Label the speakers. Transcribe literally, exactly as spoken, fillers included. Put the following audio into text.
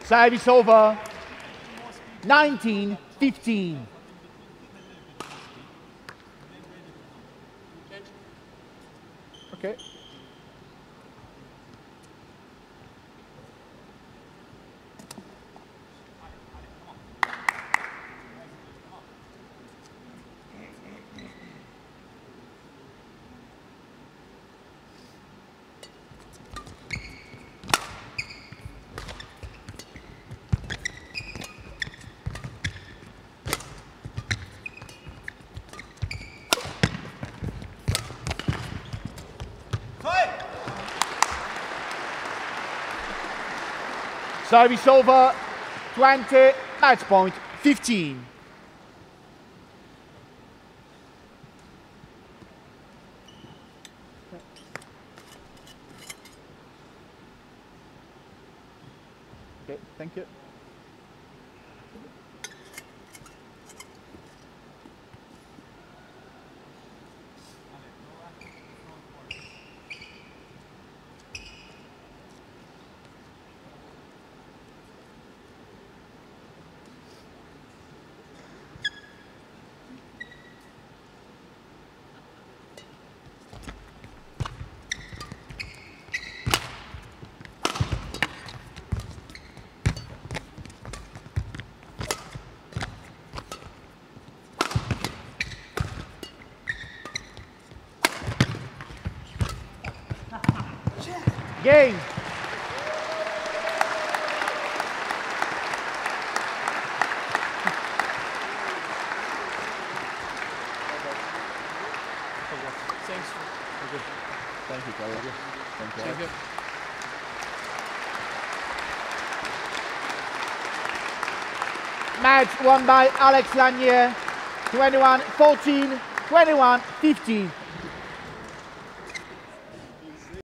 Speaker 1: Service over. nineteen fifteen. Okay. Service over, twenty, match point, fifteen. Okay, thank you. Game.
Speaker 2: Thanks.
Speaker 1: Thank you, Carlos. Thank you.
Speaker 2: Thank you.
Speaker 1: Match won by Alex Lanier, twenty-one fourteen, twenty-one fifteen.